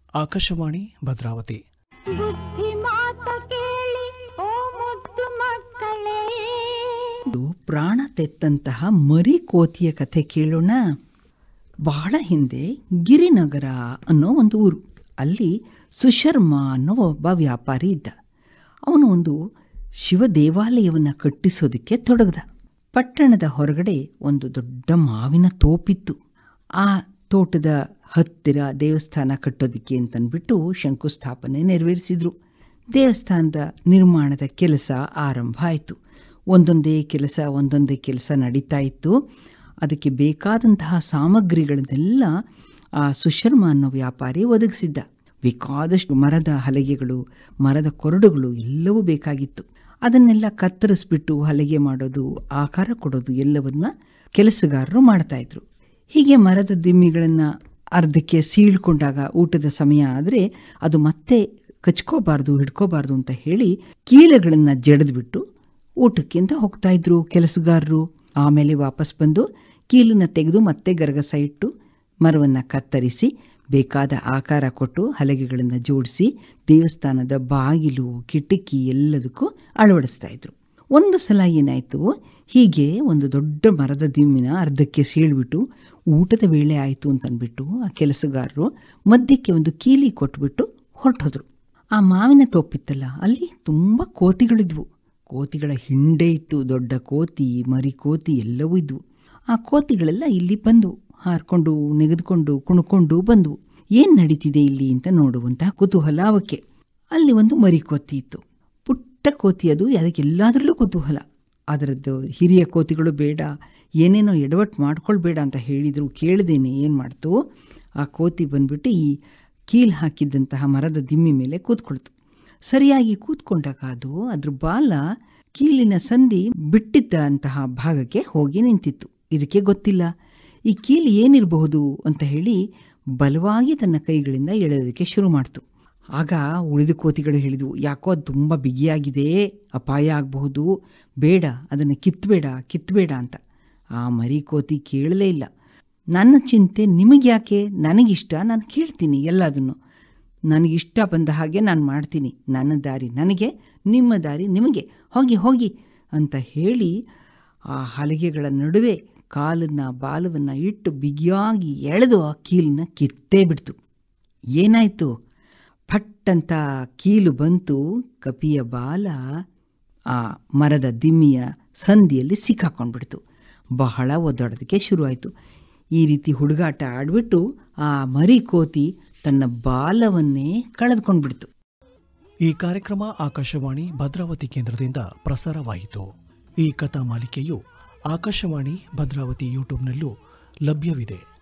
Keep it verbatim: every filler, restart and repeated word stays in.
ಆಕಾಶವಾಣಿ ಭದ್ರಾವತಿ. ಬುದ್ಧಿ ಮಾತು ಕೇಳಿ ಓ ಮುದ್ದು ಮಕ್ಕಳೇ. ಪ್ರಾಣ ತೆತ್ತಂತಹ ಮರಿ ಕೋತಿಯ ಕಥೆ ಕೇಳೋಣ. ಬಹಳ ಹಿಂದೆ ಗಿರಿನಗರ ಅನ್ನೋ ಒಂದು ಊರು. ಅಲ್ಲಿ ಸುಶರ್ಮ ಅನ್ನೋ ಒಬ್ಬ ವ್ಯಾಪಾರಿ ಇದ್ದ. ಅವನು ಒಂದು ಶಿವ ದೇವಾಲಯವನ್ನು ಕಟ್ಟಿಸೋದಕ್ಕೆ ತೊಡಗ್ದ. ಪಟ್ಟಣದ ಹೊರಗಡೆ ಒಂದು ದೊಡ್ಡ ಮಾವಿನ ತೋಪಿತ್ತು. ಆ ತೋಟದ ಹತ್ತಿರ ದೇವಸ್ಥಾನ ಕಟ್ಟೋದಕ್ಕೆ ಅಂತನ್ಬಿಟ್ಟು ಶಂಕುಸ್ಥಾಪನೆ ನೆರವೇರಿಸಿದ್ರು. ದೇವಸ್ಥಾನದ ನಿರ್ಮಾಣದ ಕೆಲಸ ಆರಂಭ ಆಯಿತು. ಒಂದೊಂದೇ ಕೆಲಸ ಒಂದೊಂದೇ ಕೆಲಸ ನಡೀತಾ ಇತ್ತು. ಅದಕ್ಕೆ ಬೇಕಾದಂತಹ ಸಾಮಗ್ರಿಗಳನ್ನೆಲ್ಲ ಆ ಸುಶರ್ಮ ಅನ್ನೋ ವ್ಯಾಪಾರಿ ಒದಗಿಸಿದ್ದ. ಬೇಕಾದಷ್ಟು ಮರದ ಹಲಗೆಗಳು, ಮರದ ಕೊರಡುಗಳು ಎಲ್ಲವೂ ಬೇಕಾಗಿತ್ತು. ಅದನ್ನೆಲ್ಲ ಕತ್ತರಿಸ್ಬಿಟ್ಟು ಹಲಗೆ ಮಾಡೋದು, ಆಕಾರ ಕೊಡೋದು ಎಲ್ಲವನ್ನ ಕೆಲಸಗಾರರು ಮಾಡ್ತಾಯಿದ್ರು. ಹೀಗೆ ಮರದ ದಿಮ್ಮಿಗಳನ್ನು ಅರ್ಧಕ್ಕೆ ಸೀಳ್ಕೊಂಡಾಗ ಊಟದ ಸಮಯ ಆದರೆ ಅದು ಮತ್ತೆ ಕಚ್ಕೋಬಾರ್ದು, ಹಿಡ್ಕೋಬಾರ್ದು ಅಂತ ಹೇಳಿ ಕೀಲಗಳನ್ನು ಜಡಿದ್ಬಿಟ್ಟು ಊಟಕ್ಕೆ ಅಂತ ಹೋಗ್ತಾ ಇದ್ರು ಕೆಲಸಗಾರರು. ಆಮೇಲೆ ವಾಪಸ್ ಬಂದು ಕೀಲನ್ನು ತೆಗೆದು ಮತ್ತೆ ಗರಗಸ ಇಟ್ಟು ಮರವನ್ನು ಕತ್ತರಿಸಿ ಬೇಕಾದ ಆಕಾರ ಕೊಟ್ಟು ಹಲಗೆಗಳನ್ನು ಜೋಡಿಸಿ ದೇವಸ್ಥಾನದ ಬಾಗಿಲು, ಕಿಟಕಿ ಎಲ್ಲದಕ್ಕೂ ಅಳವಡಿಸ್ತಾ ಇದ್ರು. ಒಂದು ಸಲ ಏನಾಯಿತು, ಹೀಗೆ ಒಂದು ದೊಡ್ಡ ಮರದ ದಿಮ್ಮಿನ ಅರ್ಧಕ್ಕೆ ಸೀಳ್ಬಿಟ್ಟು ಊಟದ ವೇಳೆ ಆಯಿತು ಅಂತಂದ್ಬಿಟ್ಟು ಆ ಕೆಲಸಗಾರರು ಮಧ್ಯಕ್ಕೆ ಒಂದು ಕೀಲಿ ಕೊಟ್ಬಿಟ್ಟು ಹೊರಟೋದ್ರು. ಆ ಮಾವಿನ ತೋಪಿತ್ತಲ್ಲ, ಅಲ್ಲಿ ತುಂಬ ಕೋತಿಗಳಿದ್ವು. ಕೋತಿಗಳ ಹಿಂಡೆ ಇತ್ತು. ದೊಡ್ಡ ಕೋತಿ, ಮರಿ ಕೋತಿ ಎಲ್ಲವೂ ಇದ್ವು. ಆ ಕೋತಿಗಳೆಲ್ಲ ಇಲ್ಲಿ ಬಂದು ಹಾರ್ಕೊಂಡು, ನೆಗೆದುಕೊಂಡು, ಕುಣ್ಕೊಂಡು ಬಂದವು. ಏನು ನಡೀತಿದೆ ಇಲ್ಲಿ ಅಂತ ನೋಡುವಂತಹ ಕುತೂಹಲ ಅವಕ್ಕೆ. ಅಲ್ಲಿ ಒಂದು ಮರಿ ಕೋತಿ ಇತ್ತು. ಪುಟ್ಟ ಕೋತಿ ಅದು. ಅದಕ್ಕೆಲ್ಲದರಲ್ಲೂ ಕುತೂಹಲ. ಅದರದ್ದು ಹಿರಿಯ ಕೋತಿಗಳು ಬೇಡ, ಏನೇನೋ ಎಡವಟ್ಟು ಮಾಡ್ಕೊಳ್ಬೇಡ ಅಂತ ಹೇಳಿದರು. ಕೇಳ್ದೇನೆ ಏನು ಮಾಡ್ತು, ಆ ಕೋತಿ ಬಂದ್ಬಿಟ್ಟು ಈ ಕೀಲ್ ಹಾಕಿದ್ದಂತಹ ಮರದ ದಿಮ್ಮಿ ಮೇಲೆ ಕೂತ್ಕೊಳ್ತು. ಸರಿಯಾಗಿ ಕೂತ್ಕೊಂಡಾಗ ಅದು ಅದ್ರ ಬಾಲ ಕೀಲಿನ ಸಂಧಿ ಬಿಟ್ಟಿದ್ದಂತಹ ಭಾಗಕ್ಕೆ ಹೋಗಿ ನಿಂತಿತ್ತು. ಇದಕ್ಕೆ ಗೊತ್ತಿಲ್ಲ ಈ ಕೀಲಿ ಏನಿರಬಹುದು ಅಂತ ಹೇಳಿ ಬಲವಾಗಿ ತನ್ನ ಕೈಗಳಿಂದ ಎಳೆಯೋದಕ್ಕೆ ಶುರು ಮಾಡ್ತು. ಆಗ ಉಳಿದ ಕೋತಿಗಳು ಹೇಳಿದವು, ಯಾಕೋ ಅದು ತುಂಬ ಬಿಗಿಯಾಗಿದೆ, ಅಪಾಯ ಆಗಬಹುದು, ಬೇಡ, ಅದನ್ನು ಕಿತ್ತಬೇಡ ಕಿತ್ತಬೇಡ ಅಂತ. ಆ ಮರಿ ಕೋತಿ ಕೇಳಲೇ ಇಲ್ಲ. ನನ್ನ ಚಿಂತೆ ನಿಮಗ್ಯಾಕೆ, ನನಗಿಷ್ಟ, ನಾನು ಕೇಳ್ತೀನಿ ಎಲ್ಲದನ್ನು. ನನಗಿಷ್ಟ ಬಂದ ಹಾಗೆ ನಾನು ಮಾಡ್ತೀನಿ. ನನ್ನ ದಾರಿ ನನಗೆ, ನಿಮ್ಮ ದಾರಿ ನಿಮಗೆ, ಹೋಗಿ ಹೋಗಿ ಅಂತ ಹೇಳಿ ಆ ಹಲಗೆಗಳ ನಡುವೆ ಕಾಲನ್ನು ಬಾಲವನ್ನು ಇಟ್ಟು ಬಿಗಿಯಾಗಿ ಎಳೆದು ಆ ಕೀಲನ್ನ ಕಿತ್ತೇ ಬಿಡ್ತು. ಏನಾಯಿತು, ಫಟ್ಟಂತ ಕೀಲು ಬಂತು. ಕಪಿಯ ಬಾಲ ಆ ಮರದ ದಿಮ್ಮಿಯ ಸಂದಿಯಲ್ಲಿ ಸಿಕ್ಕಾಕೊಂಡ್ಬಿಡ್ತು. ಬಹಳ ಒದ್ದಾಡೋದಕ್ಕೆ ಶುರುವಾಯಿತು. ಈ ರೀತಿ ಹುಡುಗಾಟ ಆಡಿಬಿಟ್ಟು ಆ ಮರಿ ಕೋತಿ ತನ್ನ ಬಾಲವನ್ನೇ ಕಳೆದುಕೊಂಡ್ಬಿಡ್ತು. ಈ ಕಾರ್ಯಕ್ರಮ ಆಕಾಶವಾಣಿ ಭದ್ರಾವತಿ ಕೇಂದ್ರದಿಂದ ಪ್ರಸಾರವಾಯಿತು. ಈ ಕಥಾ ಮಾಲಿಕೆಯು ಆಕಾಶವಾಣಿ ಭದ್ರಾವತಿ ಯೂಟ್ಯೂಬ್ನಲ್ಲೂ ಲಭ್ಯವಿದೆ.